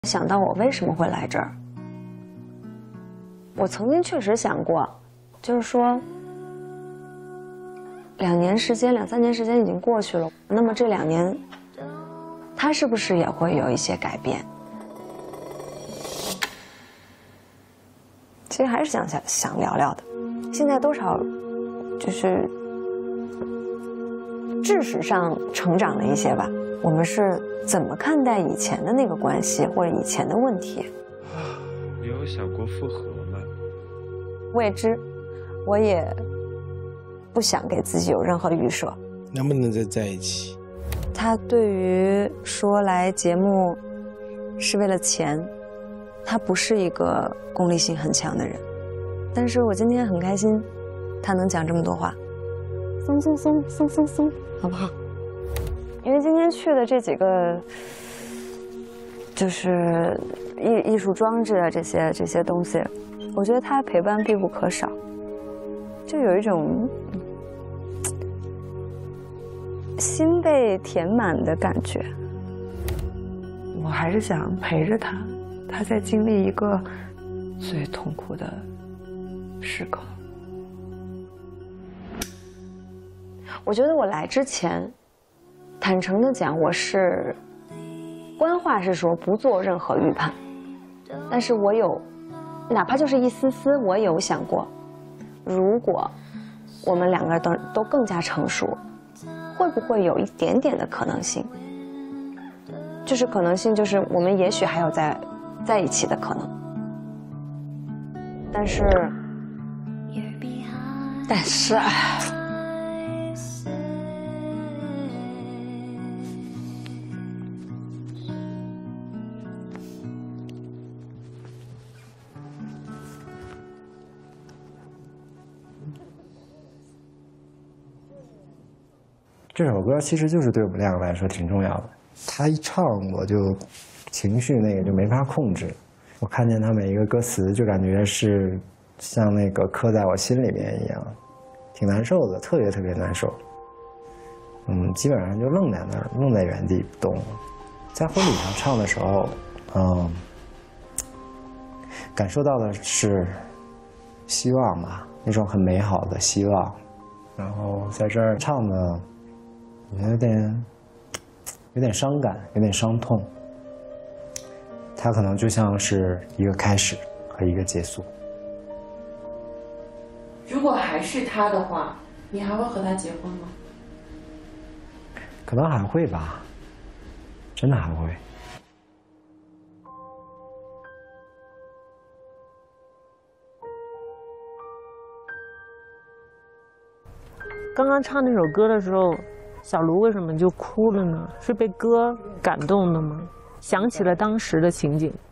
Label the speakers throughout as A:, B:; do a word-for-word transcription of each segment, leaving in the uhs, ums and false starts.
A: 想到我为什么会来这儿，我曾经确实想过，就是说，两年时间、两三年时间已经过去了，那么这两年，他是不是也会有一些改变？其实还是想想想聊聊的，现在多少就是知识上成长了一些吧。我们是怎么看待以前的那个关系或者以前的问题？
B: 你有想过复合吗？
A: 未知，我也不想给自己有任何预设。
C: 能不能再在一起？
A: 他对于说来节目是为了钱，他不是一个功利性很强的人。但是我今天很开心，他能讲这么多话，松松松松松松，好不好？因为今天去的这几个，就是艺艺术装置啊，这些这些东西，我觉得他陪伴必不可少，就有一种心被填满的感觉。
D: 我还是想陪着他，他在经历一个最痛苦的时刻。
A: 我觉得我来之前，坦诚的讲，我是官话是说不做任何预判，但是我有，哪怕就是一丝丝，我有想过，如果我们两个人都都更加成熟，会不会有一点点的可能性？就是可能性，就是我们也许还有在在一起的可能，但是，但是哎。
E: 这首歌其实就是对我们两个来说挺重要的。他一唱，我就情绪那个就没法控制。我看见他每一个歌词，就感觉是像那个刻在我心里面一样，挺难受的，特别特别难受。嗯，基本上就愣在那儿，愣在原地不动。在婚礼上唱的时候，嗯，感受到的是希望吧，那种很美好的希望。然后在这儿唱的。有点，有点伤感，有点伤痛。它可能就像是一个开始和一个结束。
F: 如果还是他的话，你还会和他结婚吗？
E: 可能还会吧，真的还会。
G: 刚刚唱那首歌的时候。小卢为什么就哭了呢？是被歌感动的吗？想起了当时的情景。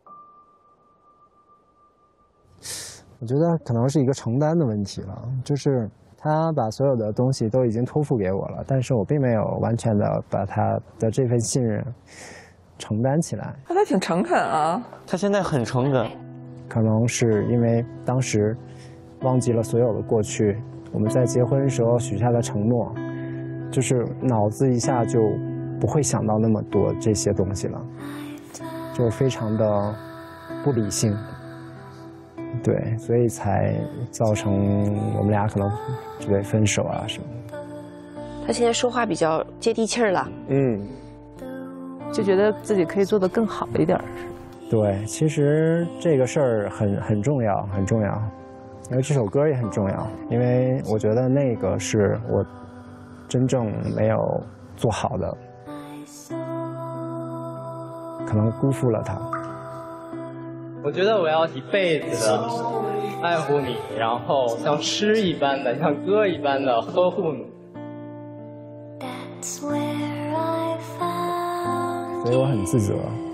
E: 我觉得可能是一个承担的问题了，就是他把所有的东西都已经托付给我了，但是我并没有完全的把他的这份信任承担起来。
D: 他挺诚恳啊，
C: 他现在很诚恳。
E: 可能是因为当时忘记了所有的过去，我们在结婚时候许下的承诺。就是脑子一下就不会想到那么多这些东西了，就非常的不理性，对，所以才造成我们俩可能就会分手啊什么的。
H: 他现在说话比较接地气儿了，
C: 嗯，
G: 就觉得自己可以做得更好一点。
E: 对，其实这个事儿很很重要，很重要，因为这首歌也很重要，因为我觉得那个是我。真正没有做好的，可能辜负了他。
I: 我觉得我要一辈子的爱护你，然后像吃一般的，像歌一般的呵护你。
E: 所以我很自责。